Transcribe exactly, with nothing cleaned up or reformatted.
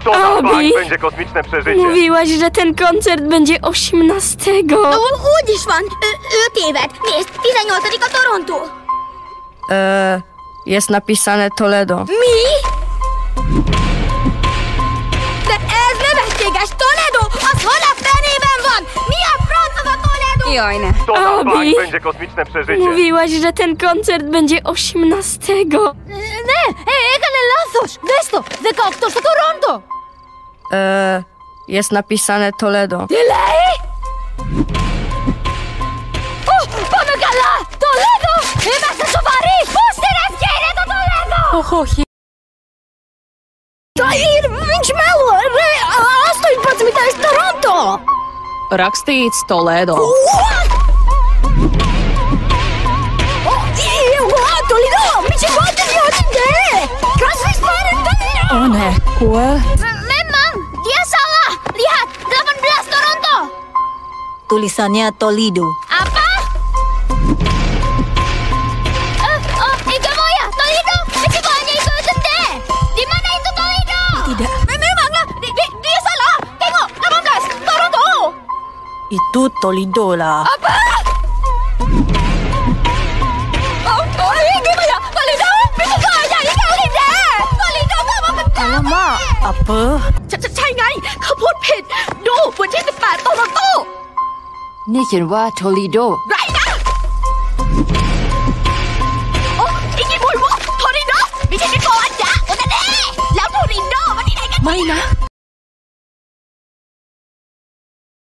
To na Abi, bank będzie kosmiczne przeżycie. Mówiłaś, że ten koncert będzie osiemnastego. Úgy is van. Ő, ő téved. Nézd, tizennyolcadika Toronto. Eee, jest napisane Toledo. Mi? De ez nevetséges! Toledo! Az hol a fenében van? Mi a franc az a Toledo? Jaj, ne. To na Abi, bank będzie kosmiczne przeżycie. Mówiłaś, że ten koncert będzie osiemnastego. Ne, eikä ne lassos! Vesto, veka tuossa Toronto! Eee, jest napisane Toledo. Tényleg? Oh, pamökellä! Toledo! Hyvässä sovari! Pusteres kiiret a Toledo! Oho, Tair, viņš melo! astoņpadsmitais Toronto! Rakstīts Toledo. What? Oh, Ieva, Toledo! Viņš ir patrioti te! Kas vispār ir te? O, nē, ko? Memang, dia salah! Lihat, delapan belas Toronto! Tulisannya Toledo. Apa? Eh, oh, Iga Moya, Toledo! Mesti hanya itu tende! Di mana itu Toledo? Tidak. Memanglah, di- di- dia salah! Tengok, delapan belas Toronto! Itu Toledo lah. Apa? Oh, oh, Iga Moya, Toledo! Mesti hanya itu tende! Toledo ก็มาเป็น Alamak, apa? ใช่ใช่ไงเขาพูดผิด ดูวันที่สิบแปดโตโรนโตนี่เขียนว่า Toledo ไรนะโอ้อีกกี่บุยวะโทริโดไม่ใช่ที่โกอันยะโอตาเน่แล้วโทริโดมันที่ไหนกันไม่นะ